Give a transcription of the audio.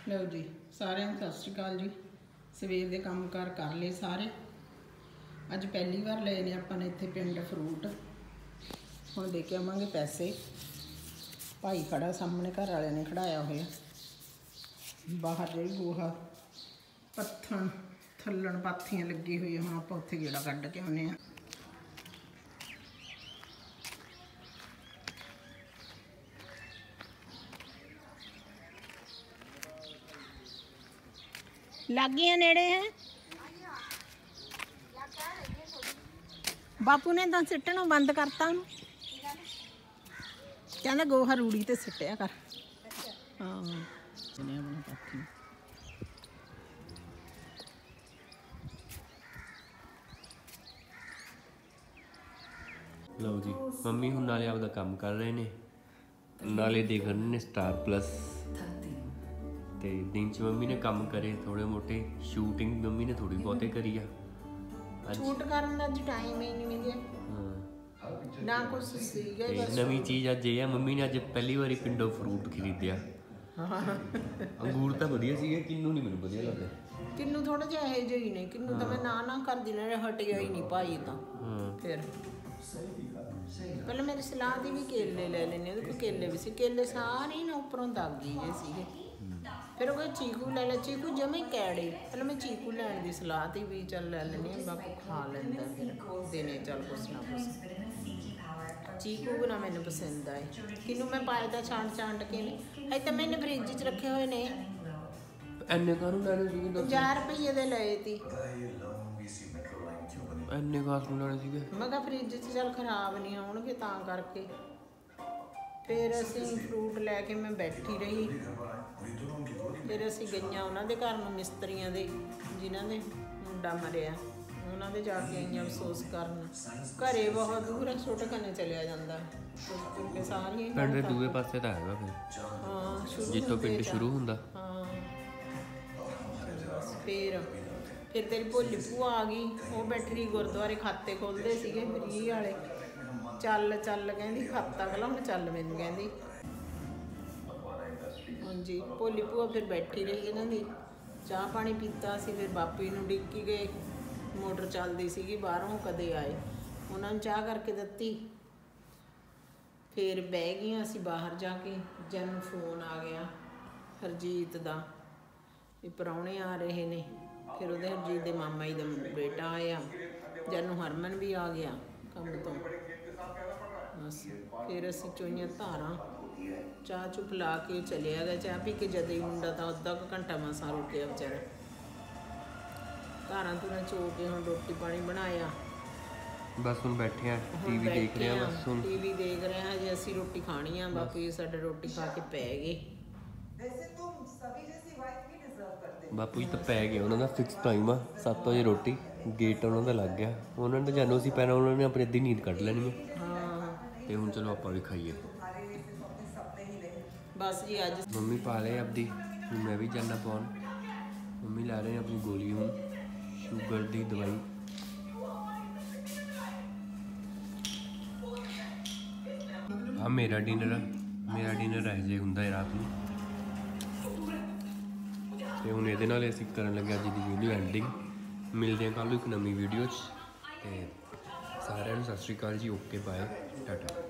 लो जी सारे सत श्री अकाल जी। सवेर के काम कार कर ले सारे। अज पहली बार ले ने अपने इत्थे पिंड फ्रूट। हुण दे के आवांगे पैसे। भाई खड़ा सामने, घर वाले ने खड़ाया होया। बाहर जी गोहा पत्थन थल्लण पाथियां लगी हुई। हुण आपां उत्थे गेड़ा कढ के आउने आ। लग गया नेड़े है। बापू ने तो सिटना बंद करता। कहता गोहा रूड़ी ते सिटिया कर। हाँ लो जी मम्मी हूँ नाले आपका काम कर रहे ने, नाले देख रहे ने स्टार प्लस। ते दिन च मम्मी ने काम करे थोड़े मोटे। शूटिंग मम्मी ने थोड़ी बहुते करी आ। शूट करन दा टाइम ही नहीं मिले ना कुछ सीगा। नवी चीज़ अज ये मम्मी ने अज पहली बारी पिंडों फ्रूट खरीदिया। अंगूर तो वधिया सीगे, किन्नू नहीं मैनूं वधिया लगदे। किन्नू थोड़ा जिहा ਇਹੋ ਜਿਹੇ ਹੀ ਨੇ। किन्नू तो मैं ना कर दी ना हटिया ही नहीं भाई तो फिर पहले मेरी सलाह दी भी केले ले लेने। कोई केले भी सी, केले सारे ना उपरों दागी जे सीगे। फिर कोई चीकू ले ले, चीकू जमे कैड़े। पहले मैं चीकू लैण दी सलाह थी भी चल ले लेने, बापू खा लैंदा फिर देने चल कुछ ना कुछ। चीकू भी ना मैनूं पसंद आए। किन्नू मैं पाए दा छांट के नहीं। अजे तो मैंने फ्रिज च रखे हुए ने। एने काहनूं लैणे सीगे? 50 रुपये दे लए ती। एने काहनूं लैणे सीगे? मैं कहा फ्रिज च चल खराब नहीं होणगे तां करके। फिर असीं फ्रूट लैके मैं बैठी रही। फिर असीं गईयां उन्हां दे घर नूं, मिस्त्रियां दे जिन्हां दे मुंडा मरिया उन्हां दे जाके आईयां अफसोस करन। घरे बहुत दूर है, छुट कने चलिया जांदा क्योंकि सारियां पिंड दे दूए पासे तां हैगा फिर। हाँ जिੱਥੋਂ पिंड शुरू हुंदा। हाँ फिर तेरी भोली भूआ आ गई। वो बैठी रही गुरुद्वारे, खाते खोलते सीगे फ्री वाले। चल चल कहती खाता खला हुण चल मैनूं कहती। हाँ जी भोली भूआ फिर बैठी रही इन्हां दी। चाह पानी पीता सी। फिर बापू नूं डिक्की गए। मोटर चलदी सीगी बाहरों, कदे आए उन्हां नूं चाह करके दित्ती। फिर बह गईयां असीं बाहर जाके। जन फोन आ गया हरजीत दा भी प्राहुणे आ रहे ने। फिर उहदे हरजीत दे मामा जी दा बेटा आया। जन हरमन भी आ गया काम तो। बस फिर असीं चोईयां धारां, चाह चुप ला के चलिया गया। चाह पी के जद ही मुंडा तो अद्धा क घंटा मसां रुकिया बेचारा। धारां धूरां चो के हुण रोटी पानी बनाया। बस हुण बैठे हैं टीवी देख रहे हैं। बस हुण टीवी देख रहे हैं। हजे असीं रोटी खानी आ। बापू जी साडे रोटी खा के पै गए। बापू जी तो पै गए। उन्होंने फिक्स टाइम आ 7 बजे रोटी। गेट उन्होंने लग गया। उन्होंने तो जानो सी पैना, उन्होंने अपनी अद्धी नींद कढ़ लैनी है। तो हुण चलो आपां भी खाइए। बस जी अज मम्मी पा ले अपनी, मैं भी जाना पाउन। मम्मी ला रहे हैं अपनी गोली हूँ शुगर की दवाई। हाँ मेरा डिनर ऐसे हुंदा है रात में। तो हुण इहदे नाल असीं करन लगे अज दी वीडियो एंडिंग। मिलते हैं कल एक नवीं वीडियो च। सारिआं नूं सत श्री अकाल जी। Okay bye Tata.